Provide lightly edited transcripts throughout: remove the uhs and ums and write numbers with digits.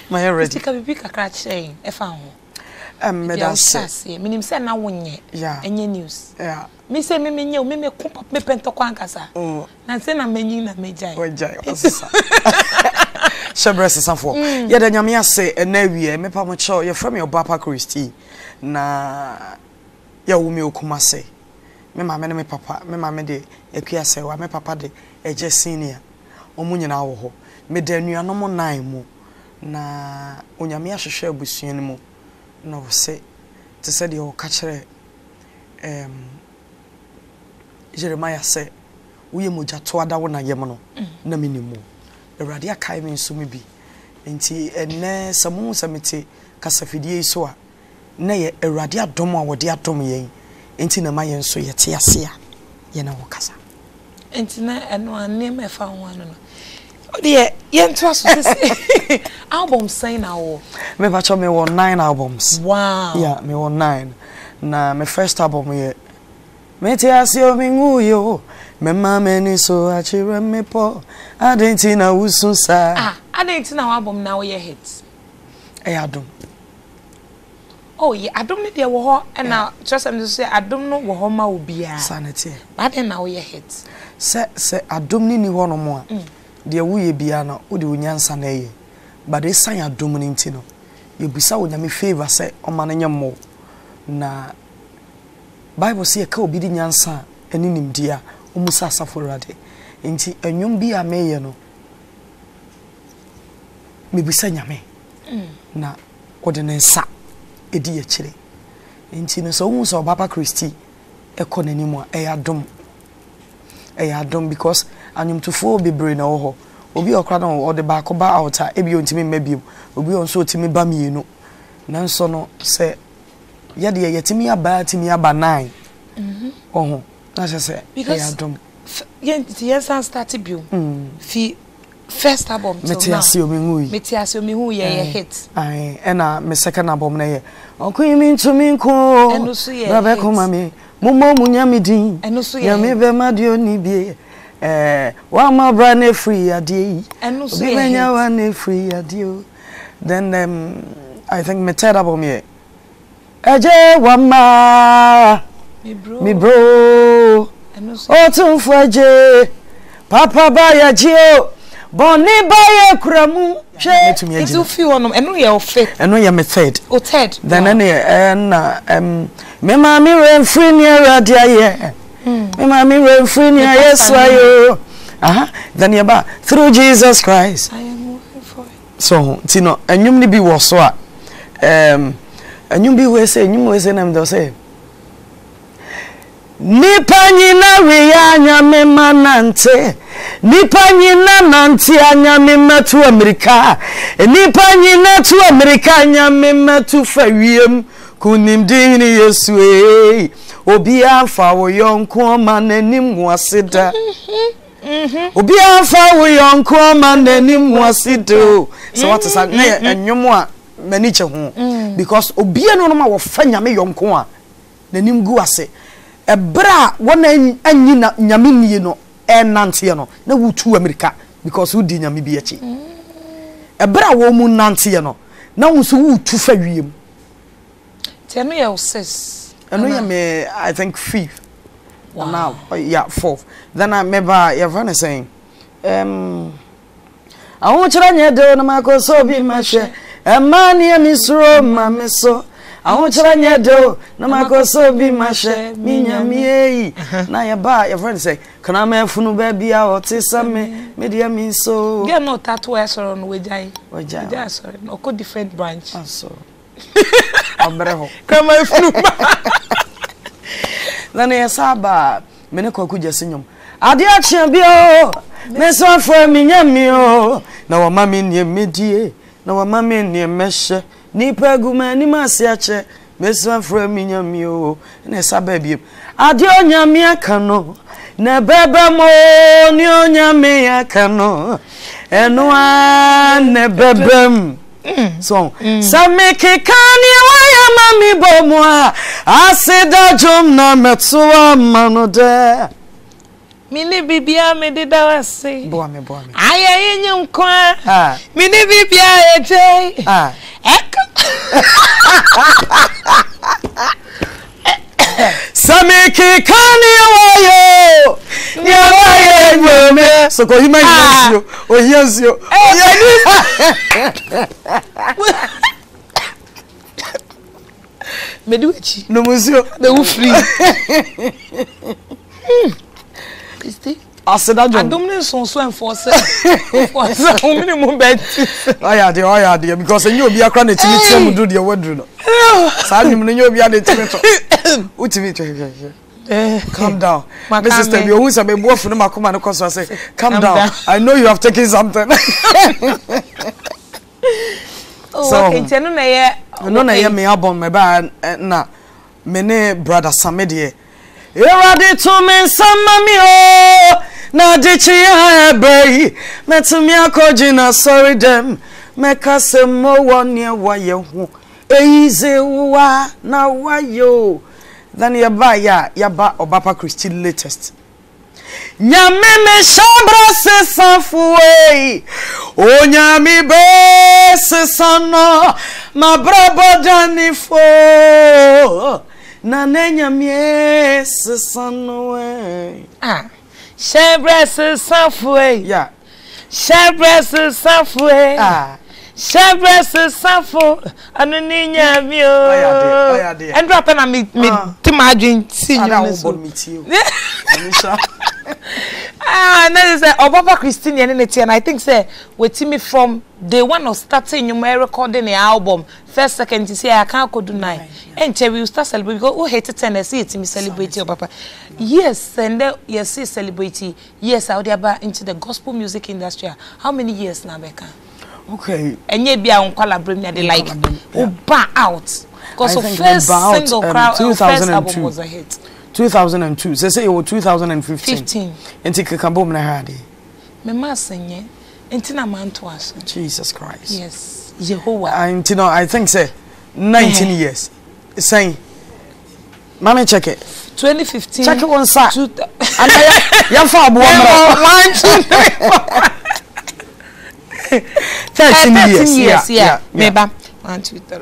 My ready. Tika bibi kakra kyerɛ ɛfa ho. Medase. Minim sɛ na wonye. Yeah. Enye news. Yeah. Me say me menye me ko me pento kwa nkasa. Na say na menyin na mejai. Wejai. Osisa. Shebrese sanfo. Ye da nyame ase na wie me pa mo cho ye from your Papa Christy na ya wo me okumase. Me mama ne me papa, me mama de ekuase wa me papa de eje senior. Omu nyina wo ho. Me da nuanom 9 mu na onyame ahwehwe abusuan mu na wo se te se de o ka kire Jeremiah say we moja to ada wo na yem no na menimu Awurade akai me nso me bi enti enne samu samete kasafidie so a na ye Awurade adom a wode adom yen enti na ma yen so ye te ase a ye na wo kasa enti na eno ane me fa ho ano no ode ye nto aso se album sign na wo me ba cho me won 9 albums. Wow. Yeah, me won 9 na my first album ye Meti asio minguyo mema meni so achire mepo adentina usunsa adentina album na wo ye hit adom oh yeah adom ne de wo ho na just am to say adom no wo ho ma obia sanity aden na wo ye hit se adom ni ho no mo a de wo ye bia na wo de onyansa na ye but e san adom ni ntino ye bisa wo nyame favor se o ma na nyemo na Bible say ka obi di nyansa ani nimdia omusa asaforade enti enwom bi a meye no mebisa nyame na ode ne nsa edi akire enti no so hu so Papa Christy ekonanimu a eyadom because anyumtufo bebre na wo ho obi okra na ode ba ko ba outa ebi ontimi mabiem obi onso otimi ba mienu nanso no se yade yetimi aba timi aba 9 oh na se eyadom yes and started bio fi first album till now Metiasi omihu ye hit ena me second album na ye okwimi ntumi nko baba ko mami mumo munyamidin yami be madio ni bie wa ma bra na free ade obi benya wa na free ade then I think me third album ye eje wama mi bro otunfu eje papa ba ya jio boni ba ya kuramu hwe itu fi wonom eno ye ofe eno ye me third o third then na me ma mi re free ni radio ye me ma mi re free ni Yesu ayo then ye ba through Jesus Christ I am moving for it so tino enwum ni bi wo so a enwum bi we say enwum we say na me do say nipa nyina we anya me manante nipa nyina nanti anya me matu America nipa nyina tu America anya me matu fawiem kunimdini Yesu obi afa wo yonko ma nanim waseda obi afa wo yonko ma nanim wasido so what is that na enwom a mani che ho because obi eno no ma wo fa nyame yonko a nanim gu ase ebra wona anyi na nyame nie no nante no na wutu America because who di nyame bi achi ebra wo mu nante no na wo so wutu fa wiem tenu ye sis eno ye me I think 5th now yeah 4th then I remember your friend is saying I want you to do na makoso bi mahwe emani emisro mameso I want you to do na makoso bi mahwe minyamie na ya ba your friend say kana ma funu ba bia otisame media mi so get no tattoo esoro no wejai sorry no ko different branch so abreho kama funu na ya saba mene ko kuja sinyom ade achia bio me so afọ minyami o na wa mami nie medie na wa mami nie meshe ni paguma ni masi ache me so afọ minyami o na saba biem ade onyame aka no na bebe mo ni onyame aka no eno a ne bebem so sameke kani waya mami bomwa asida jom na metsuwa manode Mini bibia me did I say. Boy me. I in your kwa. Ah. Mini bibia a jay. Ah. Echo. Samiki kani wayo. Nyawaye me. So ko hima yensio. O yensio. Me do it. No monsieur. The who free. Christy. Aseda jo. Adomne so enforce. For minimum bet. Oya de because enye obi akra na timi tiam do de wadru no. Sa nyum no enye obi a de timi to. Utimi to. Calm down. My sister, you who say be bofu no makoma no cause say calm down. I know you have taken something. Oh, okay, tell no ye. No na ye me album me ba na me ne brother Samede. Erade to me samami o na dichi ya ebe metumi akoji na sorry them meka se mo woni waye hu eize wa na wayo then ya ba Obapa Christy latest nyame me shabra se sanfuwe o nyame be se sano mabrabo danifo na nyame se sanowe shabra se sanfuwe yeah shabra se sanfuwe shabra se sanfo anu ni nyame o oyade and drop na me timadwin si nyame so na say Obapa Christine and I think say with me from day one of starting you recording the album first second you say I can't go do nine and we will start celebrating because we hate it and see it me celebrate Obapa yes and then yes see celebrity yes out there into the gospel music industry how many years now Becca okay and ye be on collaborate me they like Oba out because the first single crowd first album was a hit 2002 say it was 2015 enti kakabom na hade me ma senye enti na man to us Jesus Christ yes Jehovah enti no I think say 19 years saying mama check it 2015 check it one side and ya fa abo mra 1 2 13 years yeah meba 1 2 3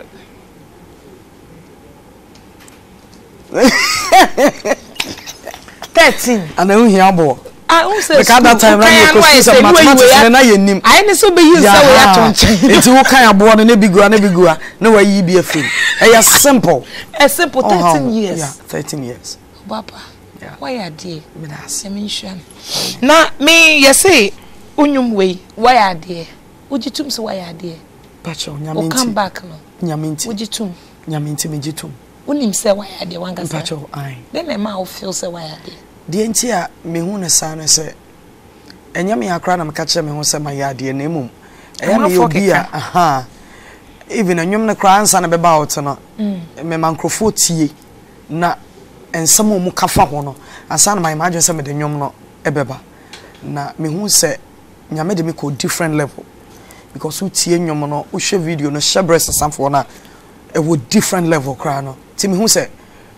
13 and I hear abo I say because that time na question mathematics na ye nim I need so be use say we atonche enti wo kan abo no na bigua na wa yi bi afim e simple a simple 13 years yeah 13 years Papa why are they me das mention na me you say unyum we why are they ujitum so why are they pacho nyaminti come back no nyaminti ujitum nyaminti mejitum unim say why are they wanga say pacho ai then e ma feel say why are they de enti a me hu ne sa no say enyame akra na me ka che me hu say ma ya de na emum eya me obi a aha even enyum ne kra ansa na be ba out no me mankrofo tie na ensamo mu kafa ho no ansa na my imagine say me de nyum no ebeba na me hu say nyame de me ko different level because we tie nyum no we share video no share breast samfo na e wo different level kra no ti me hu say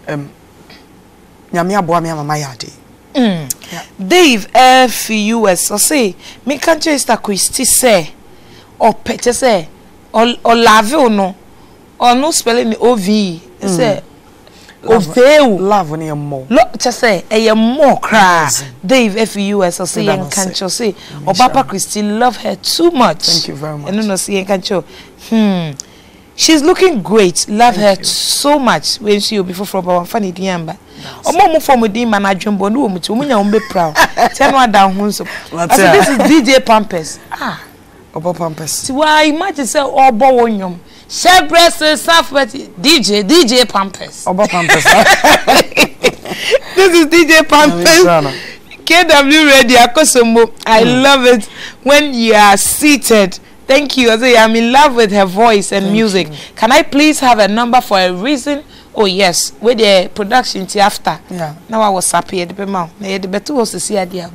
nyame aboa me mama yade Dave FUS so say me can't just Christy say or pete say or lave no or no spelling OV say oveu love ne mo look just say e more cry Dave FUS so say you can't just say Obapa Christy love her too much. Thank you very much. And no see can't she's looking great. Love her so much. When she will be from our funny diamba. Omo from within man adwumbo no omuti omunya ombe proud. Tell no down hunso. This is DJ Pampers. Obo Pampers. See why imagine say obo wonyom. Share breast self DJ Pampers. Obo Pampers. This is DJ Pampers. KW ready akosomo. I love it when you are seated. Thank you. I'm in love with her voice and music. Can I please have a number for a reason? Oh yes, with the production after. Yeah. Now I was happy at the mouth. The better was to see idea.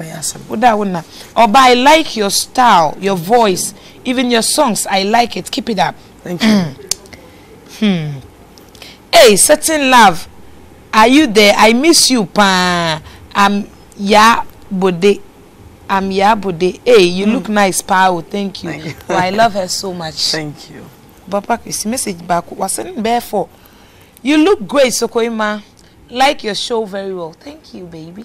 I like your style, your voice, even your songs. I like it. Keep it up. Thank you. Hey, certain love. Are you there? I miss you, pa. Ya Bode. I'm Ya Bode. Hey, you look nice, pal. Thank you. Oh, I love her so much. Thank you. Papa Chris, message back. Wasn't there for? You look great, Sokoima. Like your show very well. Thank you, baby.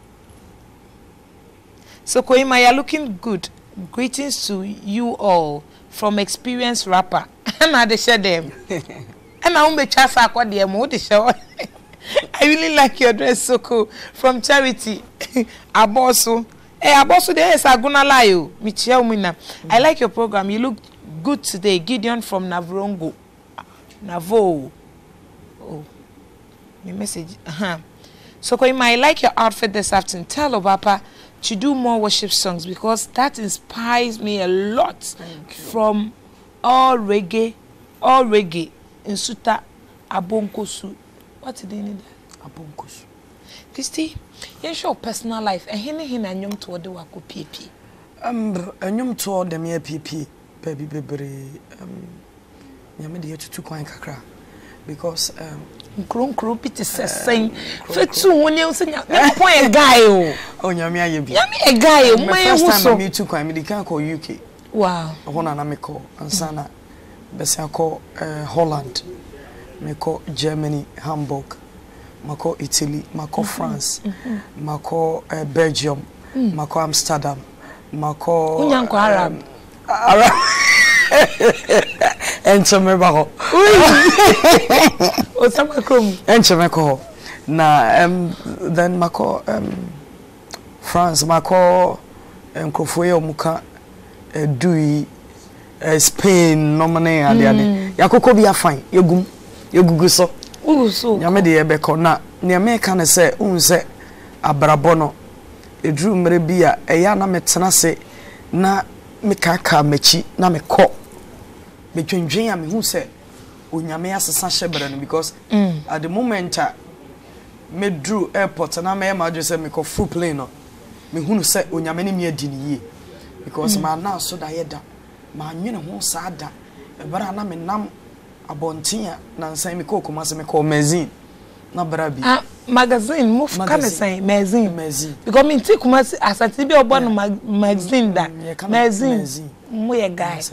Sokoima, you're looking good. Greetings to you all from experienced rapper. And I share them. And I won't be chasa kwa the mo the show. I really like your dress, Soko. From Charity. Abosu. Hey, Abosu, there is Aguna Layo. Michelle Mina. I like your program. You look good today. Gideon from Navrongo. Navo. Oh. My message. So, I like your outfit this afternoon. Tell Obapa to do more worship songs because that inspires me a lot. From all reggae in Suta Abonkosu. What did they need? Abonkosu. Christy, you show personal life. And hina nyom to the wako PP. Nyom to the mere PP, baby baby. Yamedi to coin kakra because Kron pity saying Fetu when you sing a guy. Oh, Yami, a guy. My first time I meet 2 coin, me can't call UK. Wow. I want an amico and Sana Bessiaco Holland, me call Germany, Hamburg, Mako Italy, Mako France, Mako Belgium, Mako Amsterdam, Mako Arab. Enchemeko. Enchemeko. Na then Mako France, Mako Nkrofoye omuka Dui Spain nomane ade yakoko bia fine yegugu so nyame de yebeko na ne America ne se unse abrabo no edru mre bia eya na metena se na mekaka machi na mekọ betwendwen ya me hu se onyame asesa hyebre no because at the moment me drew airport na me ma dwe se mekọ full plane no me hu se onyame ne me adini ye because ma na so da yeda ma nwene ho saada ebara na me nam abontia na nsan me ko kuma se me ko magazine na brabi magazine move can say magazine because me take kuma asati bi obo no magazine da magazine mo ye guy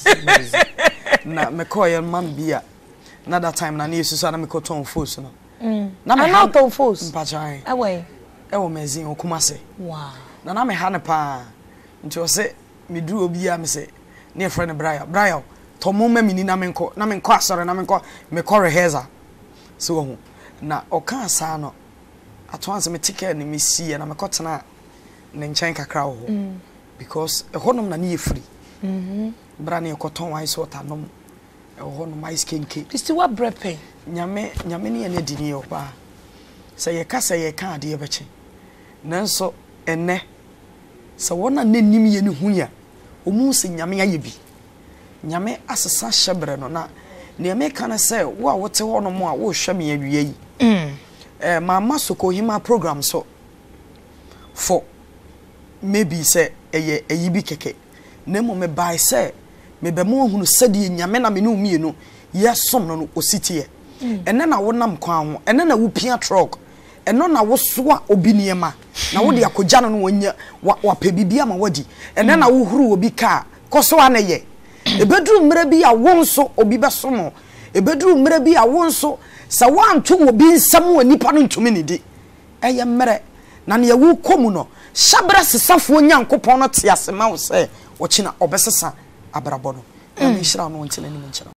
na me ko ye man bia na that time na na yesu na me ko ton force no na me na ton force mpachai away e wo magazine o kuma se wow na me ha ne pa nti o se me duru obi a me se ne friend Brian to mo ma mini na me nko asore na me nko rehearsal so ho na oka asa no atonse me ticket ni me sie na me kotena ne nchen kakra ho because ehonom na ne free bra ne koton wise water nom ehonom ice kenke Christy what brepe nyame ne ye dini yo ba se ye ka ade ye beche nanso enne se wona nanim ye ne hunya omu se nyame aye bi nyame asesa hyebre no na ne me kana se wo a wote hono mo a wo hwe me awie yi mama Sokohima program so for maybe say eye eyibi keke nemo me buy say me be mo hunu sedi nyame na me no mienu yesom no ositie ene na wonam kwan ho ene na wo pia truck eno na wo soa obi niema na wo de akogya no wonya wa pebibia ma wadi ene na wo huru obi ka koso aneye ebedru mra bi a wonso obi beso no ebedru mra bi a wonso sa wanto obi nsam wa nipa no ntumi ne di eye mre na ne wu komu no shabra sesafo nyankopon no te asema wo se wo kina obesesa abrabo no e mi hira no ntene ni nkyira